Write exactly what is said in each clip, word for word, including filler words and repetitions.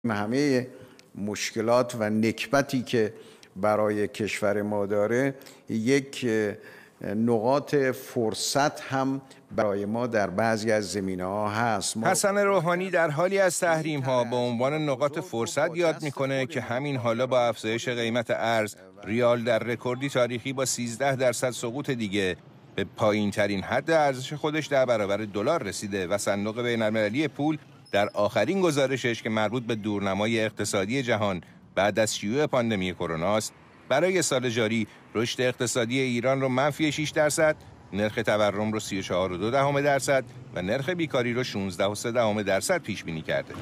همه مشکلات و نکبتی که برای کشور ما داره، یک نقاط فرصت هم برای ما در بعضی از زمینه‌ها هست. حسن روحانی در حالی از تحریم‌ها به عنوان نقاط فرصت یاد میکنه که همین حالا با افزایش قیمت ارز، ریال در رکوردی تاریخی با سیزده درصد سقوط دیگه به پایین‌ترین حد ارزش خودش در برابر دلار رسیده و صندوق بین‌المللی پول در آخرین گزارشش که مربوط به دورنمای اقتصادی جهان بعد از شیوع پاندمی کرونا است، برای سال جاری رشد اقتصادی ایران رو منفی شش درصد، نرخ تورم رو سی و چهار و دو دهم درصد و نرخ بیکاری رو شانزده و سه دهم درصد پیش بینی کرده.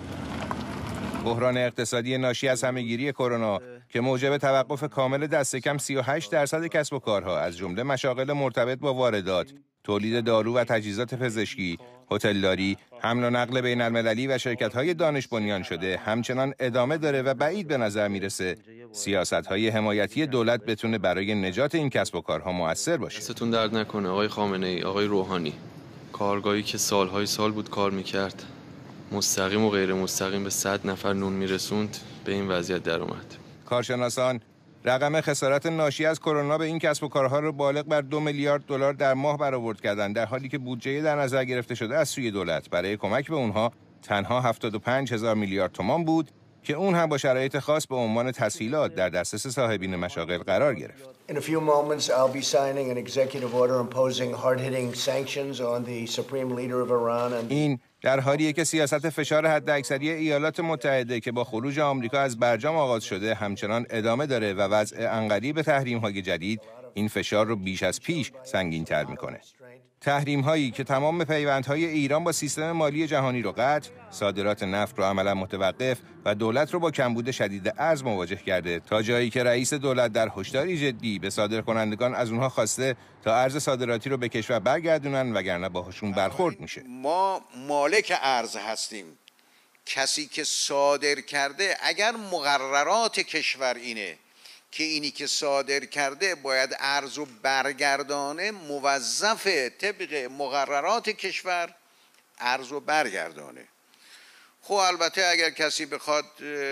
بحران اقتصادی ناشی از همهگیری کرونا که موجب توقف کامل دست کم سی و هشت درصد کسب و کارها از جمله مشاغل مرتبط با واردات، تولید دارو و تجهیزات پزشکی، هتلداری، حمل و نقل بین المللی و شرکت‌های دانش بنیان شده همچنان ادامه داره و بعید به نظر میرسه سیاست‌های حمایتی دولت بتونه برای نجات این کسب و کارها مؤثر باشه. دستتون درد نکنه آقای خامنه‌ای، آقای روحانی. کارگاهی که سالهای سال بود کار میکرد، مستقیم و غیر مستقیم به صد نفر نون میرسوند، به این وضعیت در اومد. کارشناسان رقم خسارت ناشی از کرونا به این کسب و کارها رو بالغ بر دو میلیارد دلار در ماه برآورد کردند، در حالی که بودجه در نظر گرفته شده از سوی دولت برای کمک به اونها تنها هفتاد و پنج هزار میلیارد تومان بود که اون هم با شرایط خاص به عنوان تسهیلات در دسترس صاحبین مشاغل قرار گرفت. In a few moments I'll be signing an executive order imposing hard-hitting sanctions on the supreme leader of Iran and این در حالیه که سیاست فشار حداکثری ایالات متحده که با خروج آمریکا از برجام آغاز شده همچنان ادامه داره و وضع عنقریب تحریم‌های جدید این فشار رو بیش از پیش سنگین‌تر می‌کنه. تحریم‌هایی که تمام پیوندهای ایران با سیستم مالی جهانی رو قطع، صادرات نفت رو عملاً متوقف و دولت رو با کمبود شدید ارز مواجه کرده، تا جایی که رئیس دولت در هشداری جدی به صادرکنندگان از اونها خواسته تا ارز صادراتی رو به کشور برگردونن وگرنه باهاشون برخورد میشه. ما مالک ارز هستیم. کسی که صادر کرده اگر مقررات کشور اینه که اینی که صادر کرده باید ارز و برگردانه، موظفه طبق مقررات کشور ارز و برگردانه. خب البته اگر کسی بخواد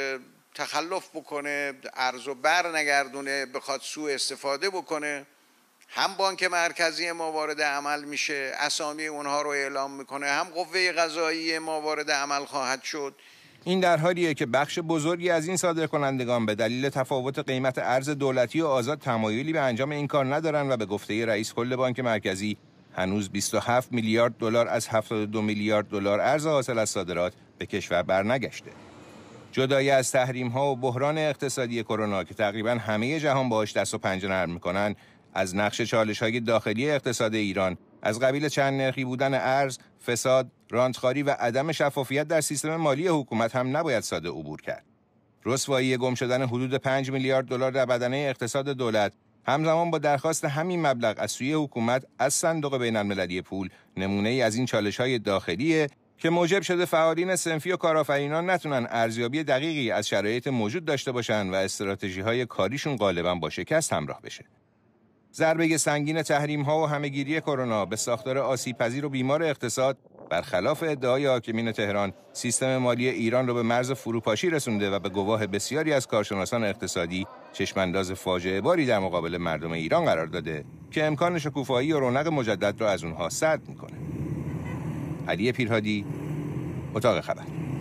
تخلف بکنه، ارز و بر نگردونه، بخواد سوء استفاده بکنه، هم بانک مرکزی ما وارد عمل میشه، اسامی اونها رو اعلام میکنه، هم قوه قضاییه ما وارد عمل خواهد شد. این در حالیه که بخش بزرگی از این صادرکنندگان به دلیل تفاوت قیمت ارز دولتی و آزاد تمایلی به انجام این کار ندارن و به گفته رئیس کل بانک مرکزی هنوز بیست و هفت میلیارد دلار از هفتاد و دو میلیارد دلار ارز حاصل از صادرات به کشور برنگشته. جدای از تحریم‌ها و بحران اقتصادی کرونا که تقریباً همه جهان باهاش دست و پنجه نرم می‌کنن، از نقش چالش‌های داخلی اقتصاد ایران از قبیل چند نرخی بودن ارز، فساد، رانتخواری و عدم شفافیت در سیستم مالی حکومت هم نباید ساده عبور کرد. رسوایی گم شدن حدود پنج میلیارد دلار در بدنه اقتصاد دولت همزمان با درخواست همین مبلغ از سوی حکومت از صندوق بین‌المللی پول نمونه ای از این چالش‌های داخلیه که موجب شده فعالین صنفی و کارآفرینان نتونن ارزیابی دقیقی از شرایط موجود داشته باشن و استراتژی‌های کاریشون غالباً با شکست همراه بشه. ضربه سنگین تحریم‌ها و همهگیری کرونا به ساختار آسیب‌پذیر و بیمار اقتصاد برخلاف ادعای حاکمین تهران سیستم مالی ایران رو به مرز فروپاشی رسونده و به گواه بسیاری از کارشناسان اقتصادی چشمانداز فاجعه باری در مقابل مردم ایران قرار داده که امکان شکوفایی و رونق مجدد را از اونها سلب می‌کنه. علی پیرهادی، اتاق خبر.